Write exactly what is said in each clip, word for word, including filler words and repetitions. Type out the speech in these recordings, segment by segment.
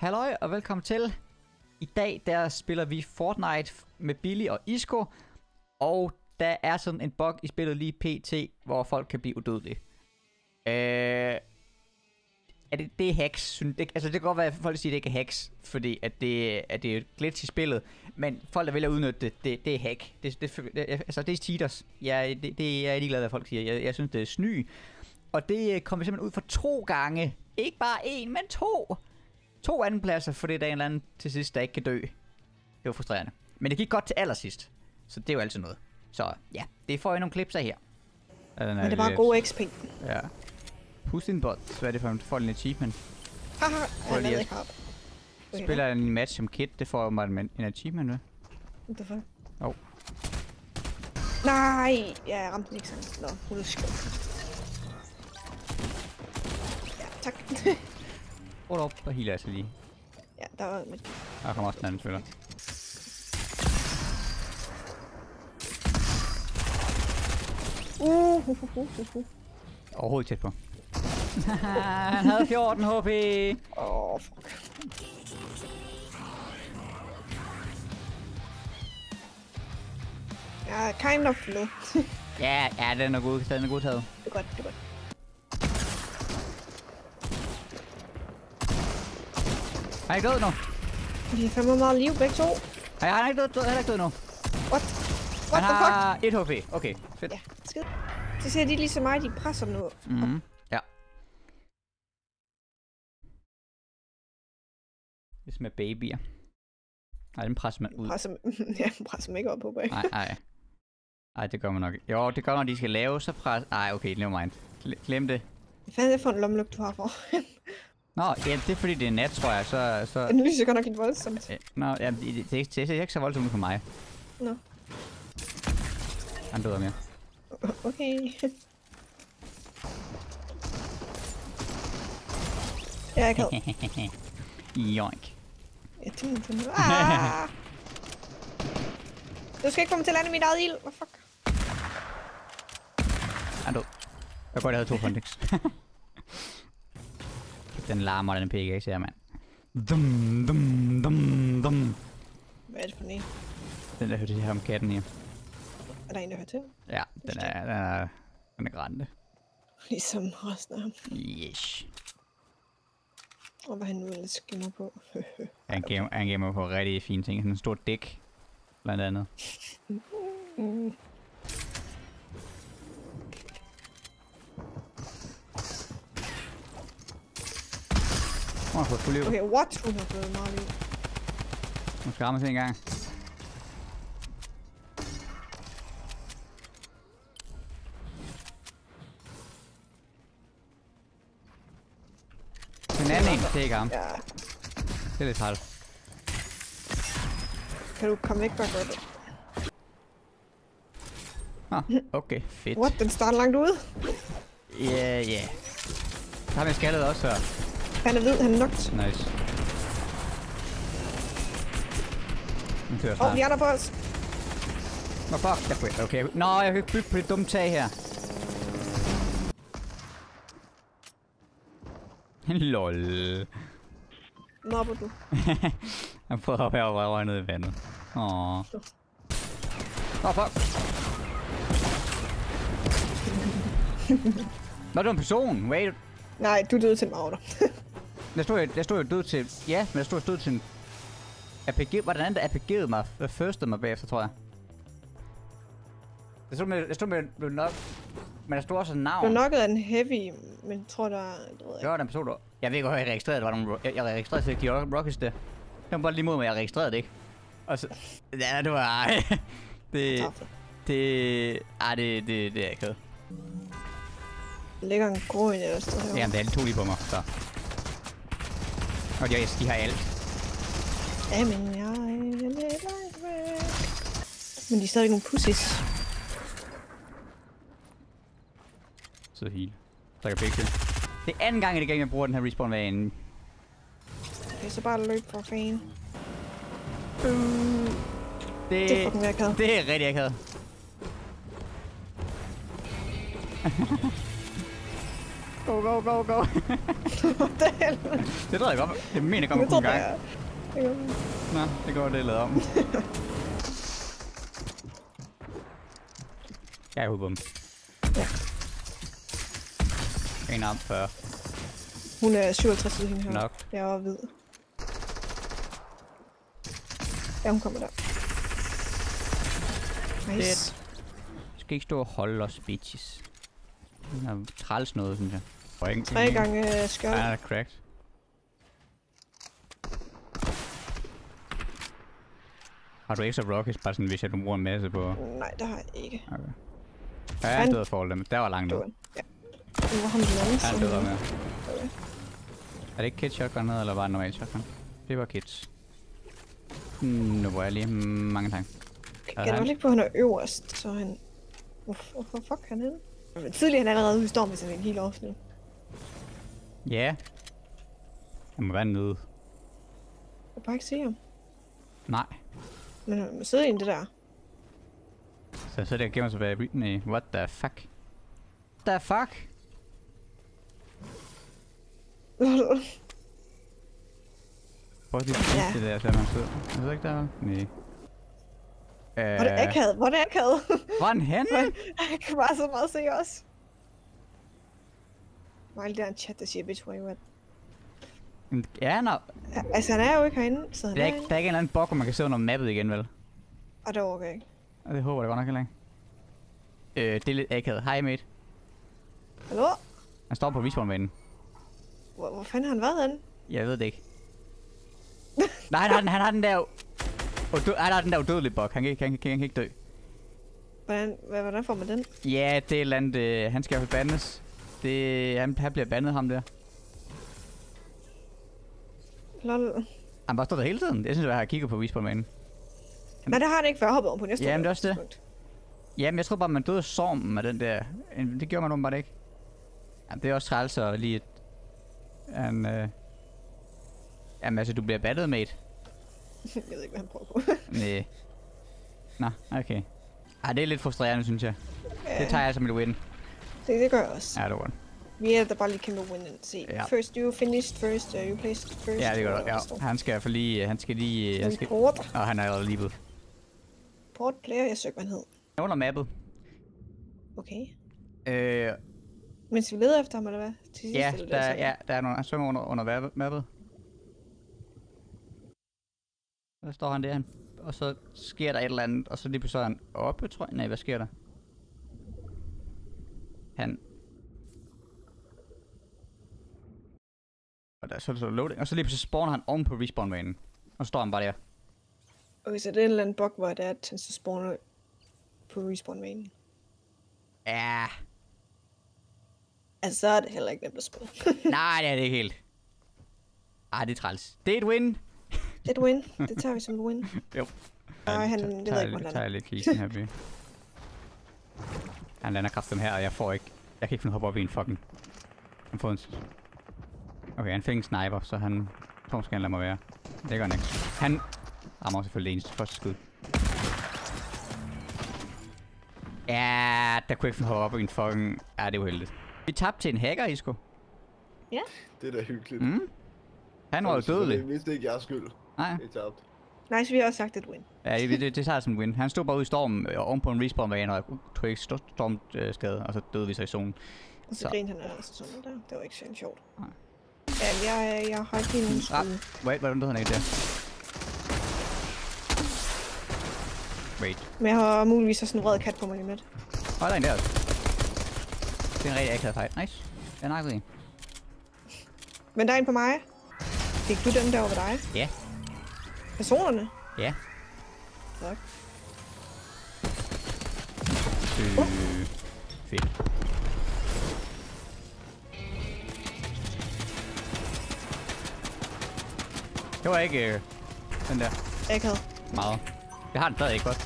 Halløj og velkommen til. I dag der spiller vi Fortnite med Billy og Isco. Og der er sådan en bug i spillet lige pt, hvor folk kan blive udødelige. Øh... Er det, det er hacks. Det, altså det kan godt være, at folk siger, at det ikke er hacks, fordi at det, at det er et glitch i spillet. Men folk, der vælger at udnytte det, det, det er hack. Det, det, det, altså det er cheaters. Jeg, det, det jeg er ligeglad, hvad folk siger. Jeg, jeg synes, det er sny. Og det kommer simpelthen ud for to gange. Ikke bare én, men to. To andenpladser, fordi der er en eller anden til sidst, der ikke kan dø. Det var frustrerende. Men det gik godt til allersidst. Så det er jo altid noget. Så ja, det får jeg nogle klips af her. Ja, men det er bare god X P. Ja. Putin bot, hvad er det for en, for en achievement? Haha, jeg lavede ikke harp. Spiller en match som kid, det får man en, en achievement med. What the fuck? Åh. Oh. Nej, jeg ramte den ikke sådan. Nå, hun er skød. Ja, tak. Hold op, der healer jeg så lige. Ja, der var mit. Der kommer også den anden spiller. Uh, uh, uh, uh, uh. Overhovedet tæt på. Han havde fjorten H P. Åh, oh, fuck. Ja, kind of med. ja, ja, den er god. Den er god taget. Det er godt, det er godt. Han er ikke død nu. De har fandme meget liv, begge to. Nej, han er ikke død, død, han er ikke død nu. What? What han the fuck? har et H P. Okay, fedt. Ja, skid. Så ser de ligesom mig, de presser nu. Mhm, ja. Det er med babyer. Nej, den presser man ud. Presser, ja, presser mig ikke op på bag. Nej, nej. Nej, det gør man nok. Jo, det gør, når de skal lave, så pres... Nej, okay, never mind. Glem det. Hvad fanden er det for en lommeluk, du har for? Nå, ja, det er fordi, det er nat, tror jeg, så... så... Den lyser godt nok lidt voldsomt. Nå, ja, det, det, det, det er ikke så voldsomt for mig. Nå. Han døder mere. Okay. Ja, jeg kan. Joink. Ja, det er det. Ah! Du skal ikke komme til at lande mit eget ild. Hvad fuck? Han død. Jeg godt, jeg havde to Fondex. Den larmer, den P K X her, mand. Dum, dum, dum, dum. Hvad er det for en? Den der hørte her om katten her. Er der en, der hører til? Ja, den er, den er, den er grænte. Ligesom resten af ham. Yes. Og hvad han nu ellers skimmer på. Han gamer, han gamer på rigtig fine ting. Sådan en stor dæk, blandt andet. Mm. Hun har fået fuld liv. Okay, what? Hun har fået meget liv. Hun skal ramme sig en gang. Den anden en, det er ikke ham. Ja. Det er lidt træt. Kan du komme væk fra det? Ah, okay, fedt. What? Den starter langt ude? Ja, yeah, ja. Yeah. Så har vi skaldet også før. Han er hvid, han er nugt. Nice. Den kører Åh, snart. oh, vi er der på os. Nå, fuck. Jeg kunne, okay. Nå, jeg kan ikke bygge på det dumme tag her. Lol. Mobber du? Han prøver at være røver ned i vandet. Åh. Åh, oh, fuck. Nå, det var en person. Wait. Nej, du døde til en magter. Der stod jeg, der stod jeg død til... Ja, men der stod jeg død til en... R P G... Var den anden, der R P G'ede mig? Firstede mig bagefter, tror jeg. Der stod med... Der stod med... med nok... Men der stod også en navn. Du er nokket af en heavy, men jeg tror der... Jeg ved det var den person, der... Jeg ved ikke, hvor jeg registrerede, der var nogle... Jeg, jeg registrerede til de Rockets der. Det var bare lige mod mig, jeg registrerede det ikke. Og så... Ja, det var... det... Det... Ej, det... Det, det er ikke. Der ligger en grå ind eller sted her. Jamen, det er alle to lige på mig, så... Og de, de har alt. Jamen, jeg er lidt langt væk. Men de er stadig nogle pussies. Så heal. Så kan jeg det er anden gang i det game, jeg bruger den her respawn-vane. Okay, så bare løb for fan. Uh, det, det er fucking akavet. Det er rigtig akavet. Go, go, go, go. Hvad det helvede? Det tror jeg godt. Det mener jeg godt, man kunne en gang. Nå, det går det lavet om. Jeg er ude på dem. Ja. En arm fyrre. Hun er syvoghalvtreds ud hende her. Nok. Jeg er hvid. Ja, hun kommer der. Nice. Det skal ikke stå og holde os, bitches. Den er træls noget, synes jeg. Og ingen, Tre gange uh, skjold. Ja, er cracked. Har du ekstra rockets, bare sådan, hvis jeg du bruger en masse på? Nej, det har jeg ikke. Okay. Ja, jeg er død for dem. Der var langt ud. Ja. Nu var ham den anden. Han død med. Okay. Er det ikke kit shotgun ned, eller var det normalt shotgun? Det var kits. Hmm, nu bruger jeg lige mange tanker. Kan jeg ikke på, at han er øverst, så han... Hvorfor, hvorfor fuck han henne? Men tidligere han er allerede ude i storm, hvis han er en helt afsnit. Ja. Yeah. Han må være nede. Jeg kan bare ikke se ham. Nej. Men han må sidde inde i det der. Så så det gemmer sig bag Britney. What the fuck? What the fuck? Prøv lige at Ja. det der, så man sidder. Er det ikke der? Nej. Hvor er det akavet? Hvor er det akavet? Hvor er den henne? Jeg kan bare så meget se os. Miley, der er en chat, der siger, bitch, where you at? Ja, nå. Altså, han er jo ikke herinde, så han Der er, er ikke, der er ikke en eller anden bog, hvor man kan se under mappet igen, vel? Og det overgår jeg ikke. Og det håber jeg godt nok heller ikke. Øh, det er lidt akavet. Hej, mate. Hallo? Han står på respawn-banen. Hvor, hvor fanden har han været henne? Jeg ved det ikke. Nej, han har den, han har den der... Udø han har den der udødelige bug. Han kan, ikke, han, kan, han kan ikke dø. Hvordan, hvad, hvordan får man den? Ja, det er et eller andet... Øh, han skal jo bandes. Det... Han, han bliver bandet, ham der. Lol. Han bare står der hele tiden. Jeg synes, jeg har kigget på respawn-banen. Nej, det har han ikke, før jeg hoppede om på næste. Jamen, det er også det. Jamen, jeg tror bare, man døde af stormen med den der. Det gjorde man åbenbart ikke. Jamen, det er også træls og lige et... En, øh... Jamen, altså, du bliver battet, mate. Jeg ved ikke, hvad han prøver på. Næh. Nå, okay. Ej, det er lidt frustrerende, synes jeg. Ja. Det tager jeg som et win. Det, det gør jeg også. Ja, det var det. Vi er der bare lige kæmpe win and se. Ja. First, you finished first, uh, you placed first. Ja, det gør uh, det. Ja, han skal i hvert fald lige... Han skal lige... Han skal... Report. Og han er allerede lige blevet. Port player, jeg søger, hvad han hed. Under mappet. Okay. Øh... Mens vi leder efter ham, eller hvad? Til sidst, Ja, eller der, det, ja, der er nogle... Han svømmer under, under mappet. Der står han der, han, og så sker der et eller andet, og så lige pludselig er han oppe, tror jeg. Nej, hvad sker der? Han... Og der, så er det så loading, og så lige pludselig spawner han oven på respawn-banen. Og så står han bare der. Okay, så det er en eller anden bug, hvor det er, at han så spawner på respawn-banen. Ja. Altså, så er det heller ikke nemt at spille. Nej, det er det ikke helt. Ej, det er træls. Det er et win. Det er et win. Det tager vi som et win. Jo. Nej, han, det ved jeg ikke, hvor han tager lander. lidt kisen her by. Han lander kraften her, og jeg får ikke... Jeg kan ikke finde at hoppe op i en fucking... Han får en... Okay, han fik en sniper, så han... tror måske, han lader mig være. Det gør han ikke. Han rammer selvfølgelig eneste første skud. Ja, der kunne jeg ikke finde at hoppe op i en fucking... Ja, det er uheldigt. Vi tabte til en hacker, Isko. Ja. Det er da hyggeligt. Mm. Han var jo dødelig. Det vidste ikke, jeg er skyld. Nej. Jeg tabte. Nice, vi har også sagt et win. Ja, det, det, det tager som en win. Han stod bare ude i stormen, og oven på en respawn-bane, og jeg tog ikke stormskade, og så døde vi så i zonen. Og så, Så. grinede han altså sådan der. Det var ikke så sjovt. Nej. Ja, jeg, jeg har ikke nogen Ah, skud. wait, hvordan døde han ikke der? Wait. Men jeg har muligvis også sådan en rød kat på mig lige med. Åh, der er en der. Det er en rigtig akavet fight. Nice. Jeg nakkede en. Men der er en på mig. Fik du dem der over dig? Ja. Personerne? Ja. Tak. Øh, fedt. Det var ikke øh, den der Akavet. meget. Jeg har den stadig ikke godt.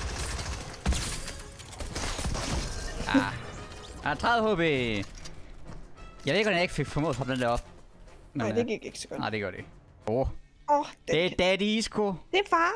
Ah. Ah, tredive H P. Jeg ved ikke, hvordan jeg ikke fik formået at hoppe den der op. Men, Nej, øh, det gik ikke så godt. Nej, det gør det ikke. Åh. Oh. Åh, oh, Det er Daddy Isko. det er far.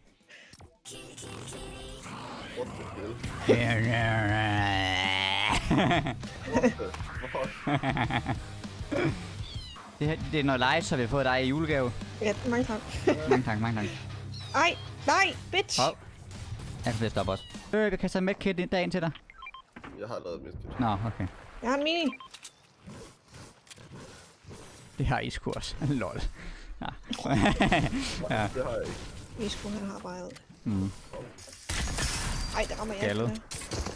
What the hell? det, her, det er noget live, så vi har fået dig i julegave. Ja, mange tak. mange tak, mange tak. Ej, nej, bitch! Hov. Jeg kan stoppe også. Øh, jeg kan tage medkit ind dagen til dig. Jeg har lavet medkit. Nå, okay. Jeg har en mini. Det har Isko også. Lol. Ja. Ja. Det har jeg ikke. Isko, han har bare alt. Mm. Ej, der rammer jeg Gallet. ikke.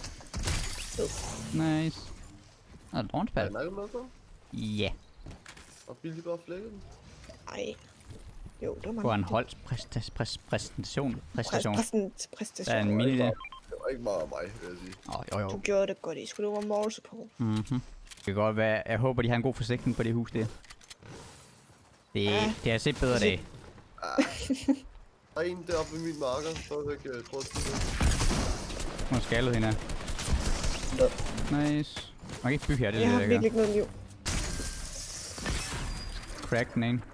Nice. Og et launchpad. Er jeg med så? Ja. Og Billy bare flækket den? Ej. Jo, det var På mange. en holds præstation. Præs præstation. Præstation. Præstation. Der Præstation. er en mini der. Det var ikke meget af mig, vil jeg sige. Åh, oh, jo jo. Du gjorde det godt, Isko. Du var moral support. Mhm. Det kan godt være. Jeg håber, de har en god forsikring på det hus der. Det, Ja. det har set bedre dag. Der er en deroppe ved min marker, så jeg kan prøve at sige det. Hun er skaldet hende her. Død. Nice. Man kan ikke bygge her, det er Jeg det, har jeg virkelig gør. ikke noget liv. Crack den ene.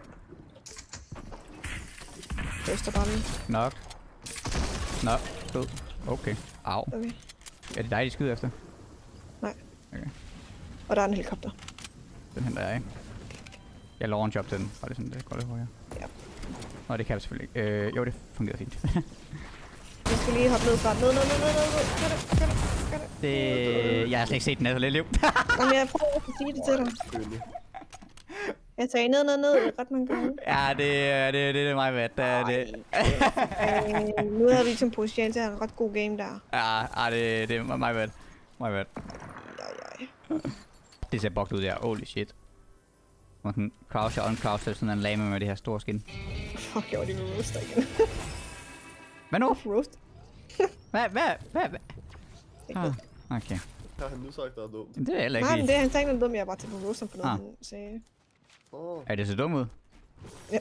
Øster bare lige. Knock. Knock. Død. Okay. Au. Okay. Er det dig, de skyder efter? Nej. Okay. Og der er en helikopter. Den henter jeg, ikke? Jeg launch op til den. Var det sådan, det går lidt højere? Ja. Nå, det kan jeg selvfølgelig ikke. Øh, jo, det fungerer fint. Jeg skal lige hoppe ned fra. Ned, ned, ned, ned, ned, ned. Gør det, gør det, gør det. det... Jeg har slet ikke set den, altså lidt liv. Jamen, jeg prøver at sige det til dig. Selvfølgelig. Jeg sagde ned, ned, ned. Ret mange gange. Ja, det, det, det er mig, hvad det er det. Øh, nu havde vi ligesom potentiale til at have en ret god game der. Ja, ja, det, det er mig, hvad mig, hvad Ja, ja. Det ser bugt ud der. Holy shit. Man kan crouch og uncrouch sådan en lame med det her store skin. Fuck, jeg var lige med roaster igen. Hvad nu? Roast? Hvad, hvad, hvad, hvad? Ikke Ah, noget. okay. Har han nu sagt, der er dumt? Det er heller Nej, men ikke det er han sagde noget dumt, jeg er bare til på roaster på noget, Ah. han sagde. Åh. Er det så dumt ud? Ja,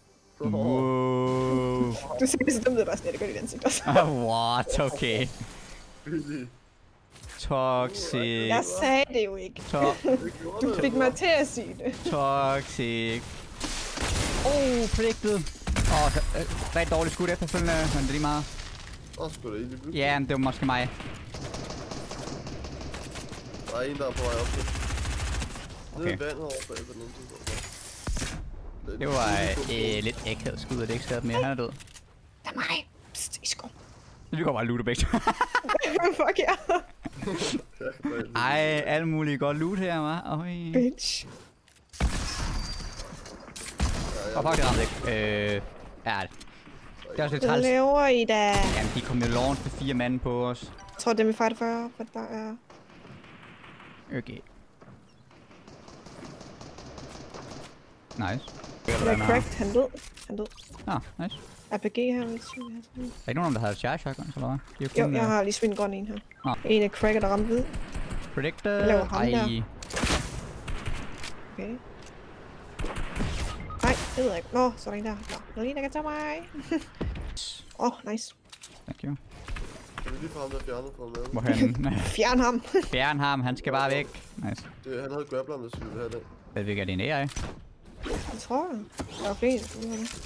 Wow. du sagde det så dumt, ud, bare sådan, ja, det gør dit ansigt også. What? Okay. Billy. Toxic. Jeg sagde det jo ikke. To Det gjorde Du det. fik mig til at sige det. toxic. Oh, predicted. Åh, oh, rigtig dårligt skud efterfølgende, men det er lige meget. Åh, sgu da egentlig bygge. Ja, men det var måske mig. Der er en, der er på vej op til. Nede Okay. i vandet over bag på den anden side. Det var øh, lidt akavet skud, og det er ikke skadet mere. Han er død. Det er mig. Psst, I sko. Vi går bare loote begge to. Fuck ja. Ej, alle mulige godt loot her, hva'? Oj. Bitch. Og fuck, det ramte ikke. Øh, ja, det er også lidt Hvad træls. laver I da? Jamen, de kom jo launch med fire mand på os. Jeg tror, det er vi fighter for, for der er... Okay. Nice. Han er cracked, han død. Han død. Ah, nice. R P G her, vil jeg sige. Er der ikke nogen, der har charge shotguns, eller hvad? De er Jo, kun, jeg øh, har lige swing grøn en her. Ah. En af cracker, der ramte hvid. Predictor. Jeg laver ham Ej. der. Okay. Nej, det ved jeg ikke. Nå, så er der en der. Nå, der er en, der kan tage mig. Åh, oh, nice. Thank you. Kan vi lige få ham der fjernet fra med? Hvorhen? Fjern ham. Fjern ham, han skal bare væk. Nice. Det, han havde grappler, hvis vi ville have den. Hvad vil det en A I? Det tror jeg. Der er flere, der vil have det.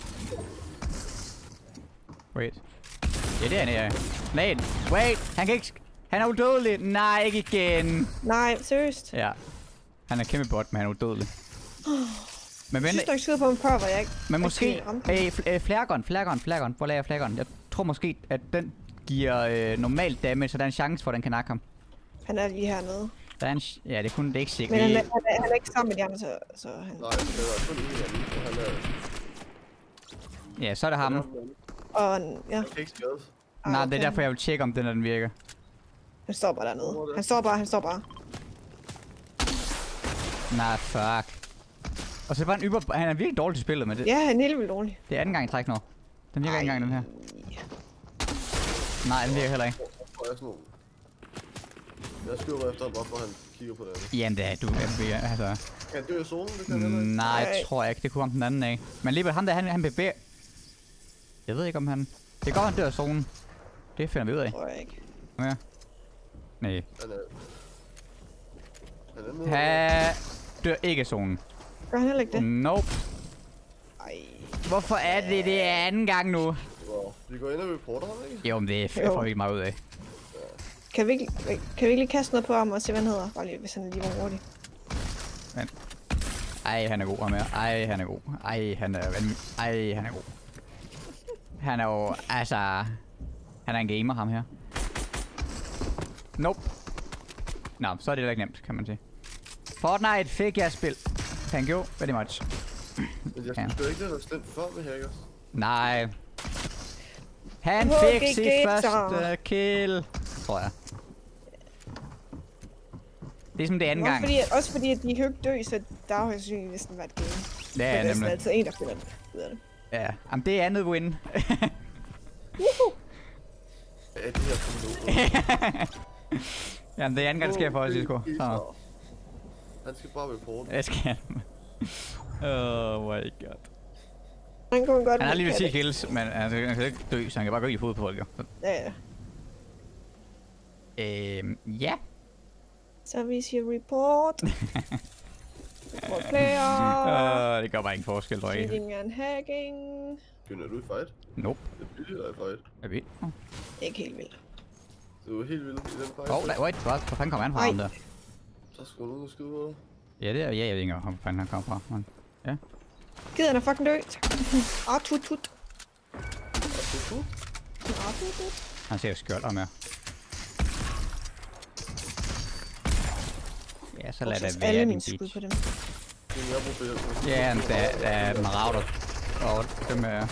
Wait. Ja, det er en A I. Wait, wait, han kan ikke... Han er udødelig. Nej, ikke igen. Nej, seriøst. Ja. Han er kæmpe bot, men han er udødelig. Men, Jeg men, synes, du ikke skyder på en før, hvor jeg ikke... men ikke måske... ramte. Hey, fl- øh, flaregun, flaregun, flaregun. Hvor lader jeg flaregun? Jeg tror måske, at den giver øh, normal damage, så der er en chance for, at den kan nakke ham. Han er lige hernede. Der er en... ch- Ja, det kunne det er ikke sikkert. Men han er, lige- han, er, han er ikke sammen med de andre, så, så han... Nej, det var kun en anden, og han er... Ja, så er det ham. Og han, ja. Han kan ikke skades. Ah, Nej, det er okay. derfor, jeg vil tjekke, om den, den virker. Han står bare dernede. Han står bare, han står bare. Nej, fuck. Og så var han yber... Han er virkelig dårlig til spillet, men det, Ja, han er helt vildt dårlig. det er anden gang i træk nu. Den virker ikke engang, den her. Nej, den virker heller ikke. Og jeg er sådan nogle... Jeg skubber efter ham, bare for at han kigger på det andet. Jamen, det er du. Altså... Kan han dø i zonen? Det kan han heller ikke. Nej, Nej. tror jeg ikke. Det kunne ham den anden af. Men alligevel, ham der, han, han bevæger... Jeg ved ikke, om han... Det går, han dør i zonen. Det finder vi ud af. Tror jeg ikke. Ja. Nej. Han er... Han er nede. Han dør ikke i zonen. Gør han heller ikke det? Nope. Ej. Hvorfor er det det anden gang nu? Wow. Vi går ind og reporter ham, ikke? Jo, men det Jo. får vi ikke meget ud af. Kan vi, ikke, kan vi ikke lige kaste noget på ham og se, hvad han hedder? Bare lige, hvis han lige var hurtig. Men. Ej, han er god ham her. Ej, han er god. Ej, han er vanvittig. Ej, han er god. Han er jo, altså... Han er en gamer, ham her. Nope. Nå, så er det da ikke nemt, kan man sige. Fortnite fik jeg spil. Thank you very much. Men jeg synes ja. ikke, det var slemt før med hackers. Nej. Han H G fik G sit første kill, tror jeg. Det er som det anden også gang. Fordi, at, også fordi, at de kan jo ikke dø, så der har jo sandsynligt næsten været game. Ja, ja, nemlig. Der er altid en, der finder det ud af det. Ja, jamen det er andet win. Woohoo! Ja, det her kommer nu. Jamen det er anden gang, det sker for os, Isko. Så. Han skal bare være på Det skal han. Oh my god. Han kunne godt Han har lige lide ti katte. kills, men altså, han kan ikke dø, så han kan bare gå i hovedet på folk. Jo. Ja, ja. Øhm, ja. Så vi siger report. Report player. Uh, det gør bare ingen forskel, tror jeg ikke. Cheating and hacking. Begynder du i fight? Nope. Det er billigt, der er i fight. Er vi? Oh. Ikke helt vildt. Du er helt vild i den fight. Åh, oh, wait, hvad fanden kommer han fra ham der? Så skal du ud og skyde på dig. Ja, det er, ja, jeg ved ikke, hvor fanden han kommer fra. Men, ja. Gider han at fucking dø? Ah, tut tut. Og så tut. Ah, tut tut. Han ser jo skjolder med. Ja, så lad det være, alle din mine skud bitch. på dem. Det er jeg bruger hjælp. Ja, men der, der er den ravter. Og dem er...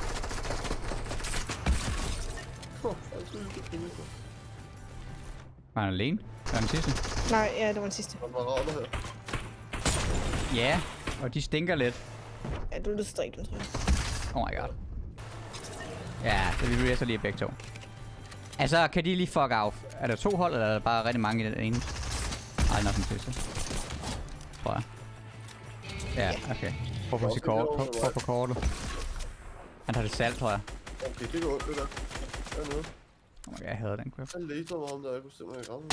Var han alene? Var den sidste? Nej, ja, det var den sidste. Han var ravter her. Ja, og de stinker lidt. Ja, du er lidt strik, tror jeg. Oh my god. Ja, det vil vi så lige begge to. Altså, kan de lige fuck off? Er der to hold, eller er der bare rigtig mange i den ene? Ej, nok den sidste. Tror jeg. Ja, okay. Prøv på sit kort. Prøv prøv på kortet. Han tager det salt, tror jeg. Okay, det går ondt, det der. Dernede. Oh my god, jeg hader den crap. Han læste mig om, der jeg kunne se mig i rammen.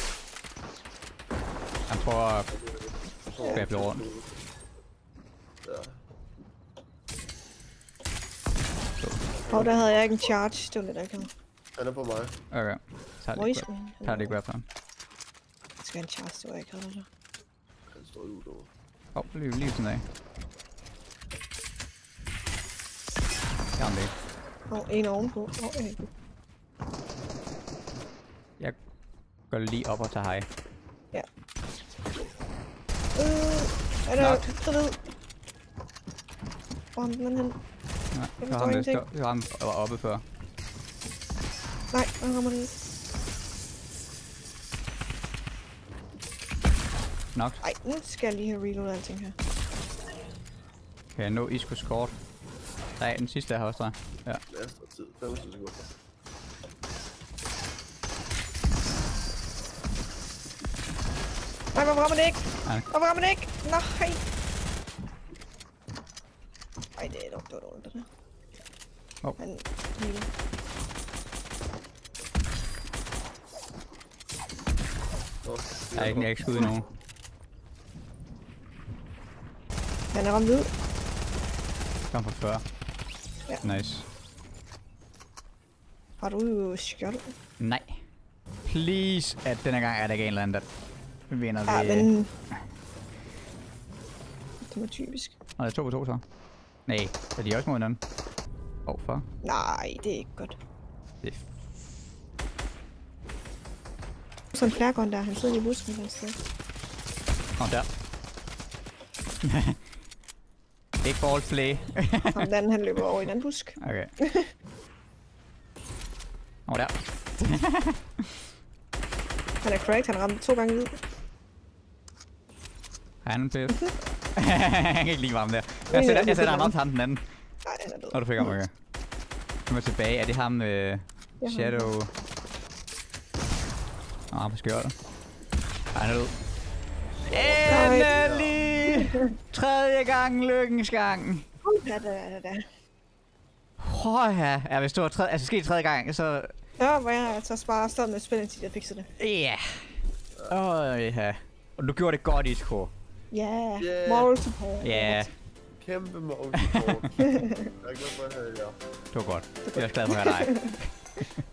Han prøver at skæble rundt. Ja. Åh, der havde jeg ikke en charge. Det var lidt akavet. Han er på mig. Okay. Tag Hvor det I grab. skulle? Tag det grab for ham. Jeg skal have en charge, det var ikke akavet. Han står ud over. Åh, oh, lige, lige sådan af. Jamen det. Åh, oh, en ovenpå. Åh, oh, okay. Jeg går lige op og tager hej. Ja. Øh, er der gravid? Hvor er den anden hen? Nej, Jeg så forstår ham, der ingenting. står, ham var oppe før. Nej, der kommer den ikke. Nok. Ej, nu skal jeg lige have reloadet alting her. Kan jeg nå Iskos kort? Nej, den sidste er her også, tror jeg. Ja. Last og tid. femogtyve sekunder. Nej, hvorfor rammer det ikke? Nej. Hvorfor rammer det ikke? Nej. Ej, det er dog, det var dårligt, det der. Hov. Han healer. Jeg er ikke, jeg er ikke skudt endnu. Han er ramt ud. Kom fra fyrre. Ja. Nice. Har du skjold? Nej. Please, at denne gang er der ikke en eller anden, der vinder Ja, ved... men... Det var typisk. Nå, det er to på to så. Nej, er de også mod hinanden? Åh, oh, fuck. Nej, det er ikke godt. Det er Sådan en flærgården der, han sidder lige i busken et sted. Kom der. Big ball play. Ham den anden, han løber over i den busk. Okay. Over der. Han er cracked, han ramte to gange ud. Han er pisse. Han kan ikke lide varme der. Jeg sætter, jeg sætter ham op til ham den anden. Nej, han er død. Nå, du fik ham, okay. Nu er tilbage. Er det ham, øh, Shadow? Nå, han på skjortet. Ej, han er død. Endelig! Tredje gang lykkens gang. Ja, da, da, da. Åh ja, ja, hvis det var tredje, altså sket tredje gang, så... Ja, hvor jeg så sparer stedet med spillet til, jeg fikser det. Ja. Åh ja. Og du gjorde det godt, Isko. Ja, Yeah. yeah. Moral support. Ja, Kæmpe mål. Jeg er glad for at have jer. det var godt. Jeg er også glad for at have dig.